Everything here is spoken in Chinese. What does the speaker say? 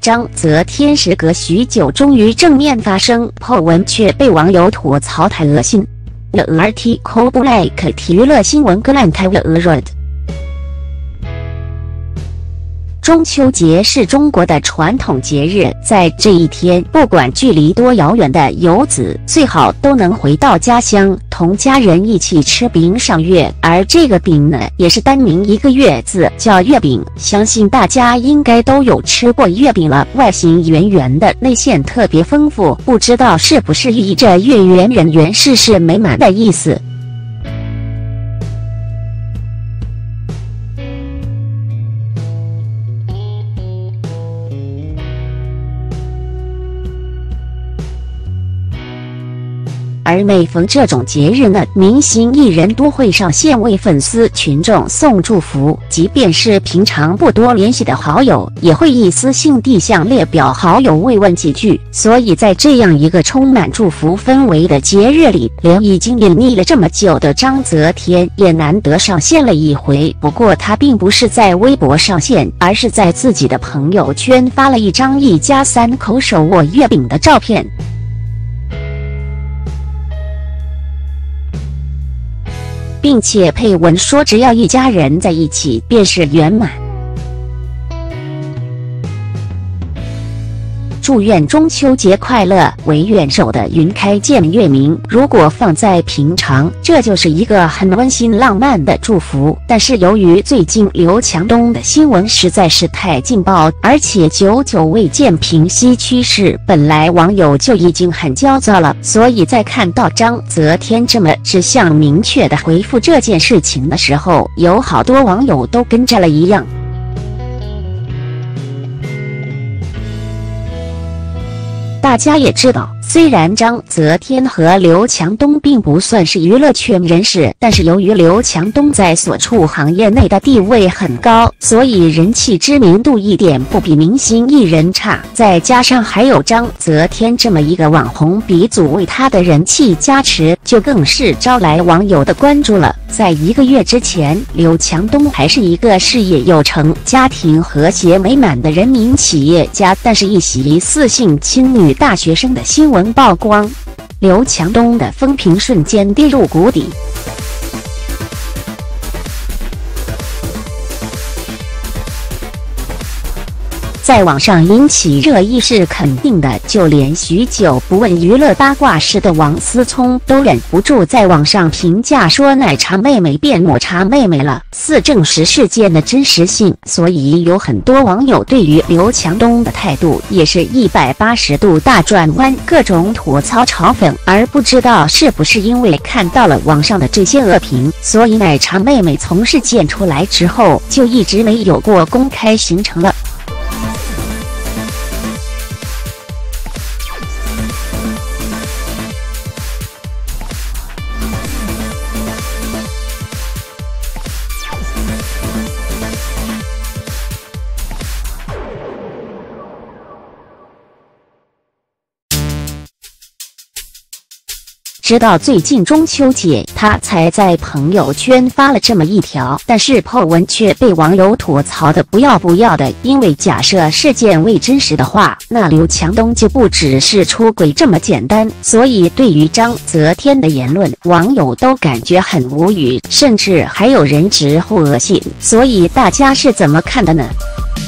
章泽天时隔许久终于正面发声，po文却被网友吐槽太恶心。article like 体娱乐新闻 Glenn Taylor。中秋节是中国的传统节日，在这一天，不管距离多遥远的游子，最好都能回到家乡，同家人一起吃饼赏月。而这个饼呢，也是单名一个月字，叫月饼。相信大家应该都有吃过月饼了，外形圆圆的，内馅特别丰富，不知道是不是寓意着月圆人圆、事事美满的意思。而每逢这种节日呢，明星艺人都会上线为粉丝群众送祝福，即便是平常不多联系的好友，也会以私信地向列表好友慰问几句。所以在这样一个充满祝福氛围的节日里，连已经隐匿了这么久的章泽天也难得上线了一回。不过他并不是在微博上线，而是在自己的朋友圈发了一张一家3口手握月饼的照片。并且配文说，只要一家人在一起，便是圆满。祝愿中秋节快乐，为元首的云开见月明。如果放在平常，这就是一个很温馨浪漫的祝福。但是由于最近刘强东的新闻实在是太劲爆，而且久久未见平息趋势，本来网友就已经很焦躁了，所以在看到章泽天这么指向明确的回复这件事情的时候，有好多网友都跟着了一样。大家也知道，虽然章泽天和刘强东并不算是娱乐圈人士，但是由于刘强东在所处行业内的地位很高，所以人气知名度一点不比明星艺人差。再加上还有章泽天这么一个网红鼻祖为他的人气加持，就更是招来网友的关注了。在1个月之前，刘强东还是一个事业有成、家庭和谐美满的人民企业家，但是一袭4姓亲女大学生的新闻曝光，刘强东的风评瞬间跌入谷底。在网上引起热议是肯定的，就连许久不问娱乐八卦事的王思聪都忍不住在网上评价说奶茶妹妹变抹茶妹妹了，似证实事件的真实性。所以有很多网友对于刘强东的态度也是180度大转弯，各种吐槽嘲讽。而不知道是不是因为看到了网上的这些恶评，所以奶茶妹妹从事件出来之后就一直没有过公开行程了。直到最近中秋节，他才在朋友圈发了这么一条，但是po文却被网友吐槽的不要不要的。因为假设事件为真实的话，那刘强东就不只是出轨这么简单。所以对于章泽天的言论，网友都感觉很无语，甚至还有人直呼恶心。所以大家是怎么看的呢？